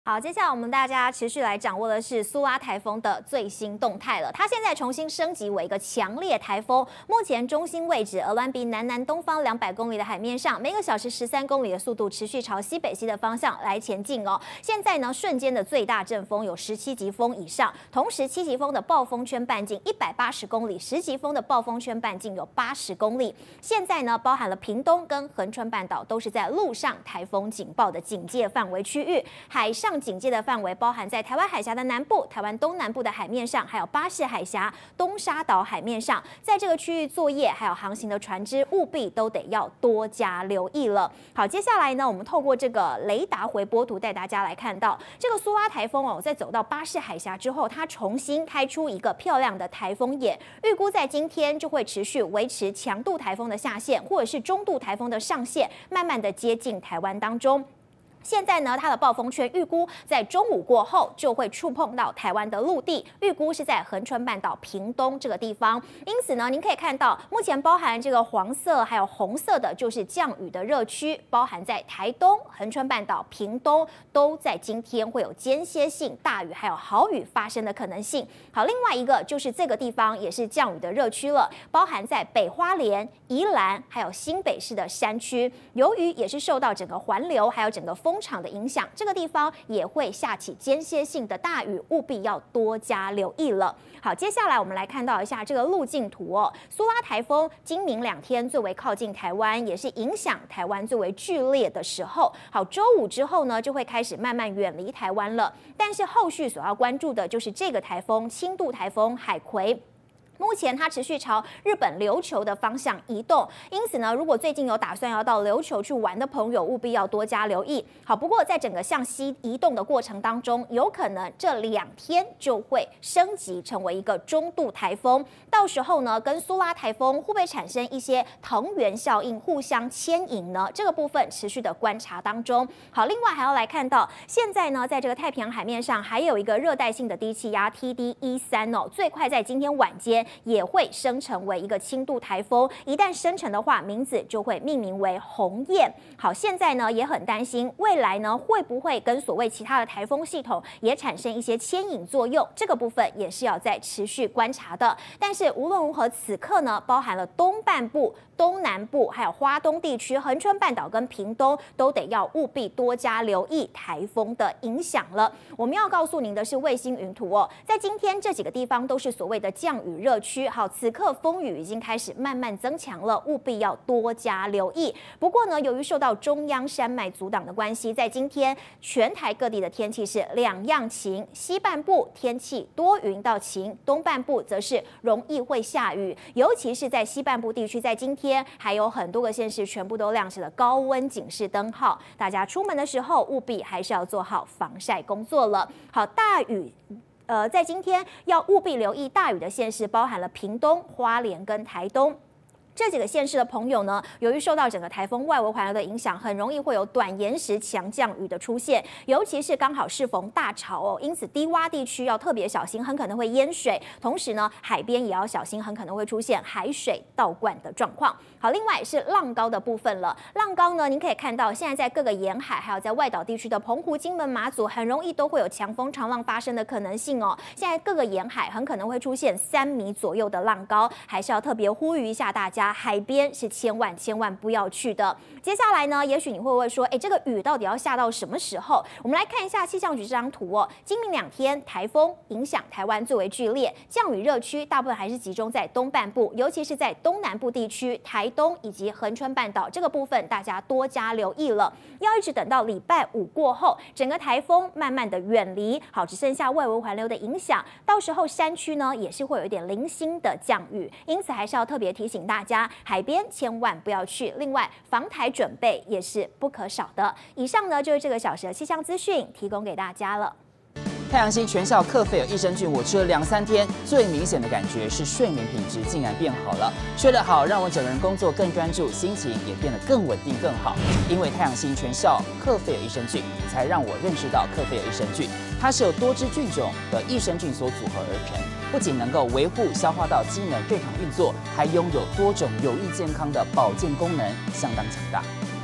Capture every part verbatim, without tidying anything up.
好，接下来我们大家持续来掌握的是苏拉台风的最新动态了。它现在重新升级为一个强烈台风，目前中心位置鹅銮鼻南南东方两百公里的海面上，每个小时十三公里的速度持续朝西北西的方向来前进哦。现在呢，瞬间的最大阵风有十七级风以上，同时七级风的暴风圈半径一百八十公里，十级风的暴风圈半径有八十公里。现在呢，包含了屏东跟恒春半岛都是在陆上台风警报的警戒范围区域，海上警戒的范围包含在台湾海峡的南部、台湾东南部的海面上，还有巴士海峡、东沙岛海面上，在这个区域作业还有航行的船只，务必都得要多加留意了。好，接下来呢，我们透过这个雷达回波图带大家来看到，这个苏拉台风哦，在走到巴士海峡之后，它重新开出一个漂亮的台风眼，预估在今天就会持续维持强度台风的下限，或者是中度台风的上限，慢慢的接近台湾当中。现在呢，它的暴风圈预估在中午过后就会触碰到台湾的陆地，预估是在恒春半岛屏东这个地方。因此呢，您可以看到，目前包含这个黄色还有红色的，就是降雨的热区，包含在台东、恒春半岛、屏东，都在今天会有间歇性大雨还有豪雨发生的可能性。好，另外一个就是这个地方也是降雨的热区了，包含在北花莲、宜兰还有新北市的山区，由于也是受到整个环流还有整个风风场的影响，这个地方也会下起间歇性的大雨，务必要多加留意了。好，接下来我们来看到一下这个路径图哦。苏拉台风今明两天最为靠近台湾，也是影响台湾最为剧烈的时候。好，周五之后呢，就会开始慢慢远离台湾了。但是后续所要关注的就是这个台风，轻度台风海葵。目前它持续朝日本琉球的方向移动，因此呢，如果最近有打算要到琉球去玩的朋友，务必要多加留意。好，不过在整个向西移动的过程当中，有可能这两天就会升级成为一个中度台风，到时候呢，跟苏拉台风会不会产生一些藤原效应，互相牵引呢？这个部分持续的观察当中。好，另外还要来看到，现在呢，在这个太平洋海面上还有一个热带性的低气压 T D 一三哦，最快在今天晚间也会生成为一个轻度台风，一旦生成的话，名字就会命名为鸿雁。好，现在呢也很担心，未来呢会不会跟所谓其他的台风系统也产生一些牵引作用？这个部分也是要再持续观察的。但是无论如何，此刻呢，包含了东半部、东南部，还有花东地区、恒春半岛跟屏东，都得要务必多加留意台风的影响了。我们要告诉您的是卫星云图哦，在今天这几个地方都是所谓的降雨热区。好，此刻风雨已经开始慢慢增强了，务必要多加留意。不过呢，由于受到中央山脉阻挡的关系，在今天全台各地的天气是两样晴，西半部天气多云到晴，东半部则是容易会下雨，尤其是在西半部地区，在今天还有很多个县市全部都亮起了高温警示灯号，大家出门的时候务必还是要做好防晒工作了。好，大雨。呃，在今天要务必留意大雨的县市，包含了屏东、花莲跟台东。这几个县市的朋友呢，由于受到整个台风外围环流的影响，很容易会有短延时强降雨的出现，尤其是刚好适逢大潮哦，因此低洼地区要特别小心，很可能会淹水。同时呢，海边也要小心，很可能会出现海水倒灌的状况。好，另外是浪高的部分了。浪高呢，您可以看到，现在在各个沿海还有在外岛地区的澎湖、金门、马祖，很容易都会有强风长浪发生的可能性哦。现在各个沿海很可能会出现三米左右的浪高，还是要特别呼吁一下大家。海边是千万千万不要去的。接下来呢，也许你会不会说，哎，这个雨到底要下到什么时候？我们来看一下气象局这张图哦。今明两天台风影响台湾最为剧烈，降雨热区大部分还是集中在东半部，尤其是在东南部地区、台东以及恒春半岛这个部分，大家多加留意了。要一直等到礼拜五过后，整个台风慢慢的远离，好，只剩下外围环流的影响，到时候山区呢也是会有一点零星的降雨，因此还是要特别提醒大家。海边千万不要去，另外防台准备也是不可少的。以上呢就是这个小时的气象资讯，提供给大家了。 太阳星全效克菲尔益生菌，我吃了两三天，最明显的感觉是睡眠品质竟然变好了。睡得好，让我整个人工作更专注，心情也变得更稳定更好。因为太阳星全效克菲尔益生菌，才让我认识到克菲尔益生菌，它是由多支菌种的益生菌所组合而成，不仅能够维护消化道机能正常运作，还拥有多种有益健康的保健功能，相当强大。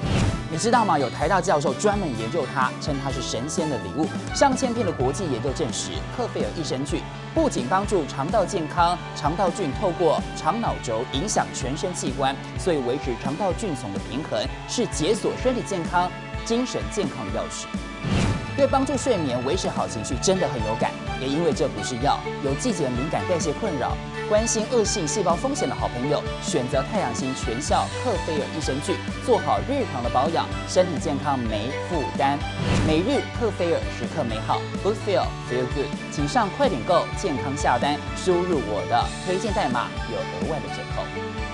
你知道吗？有台大教授专门研究它，称它是神仙的礼物。上千篇的国际研究证实，克菲尔益生菌不仅帮助肠道健康，肠道菌透过肠脑轴影响全身器官，所以维持肠道菌丛的平衡是解锁身体健康、精神健康的钥匙。对帮助睡眠、维持好情绪真的很有感，也因为这不是药，有季节敏感、代谢困扰、关心恶性细胞风险的好朋友，选择太阳星全效克菲尔益生菌，做好日常的保养，身体健康没负担。每日克菲尔，时刻美好 ，Good Feel Feel Good， 请上快点购健康下单，输入我的推荐代码，有额外的折扣。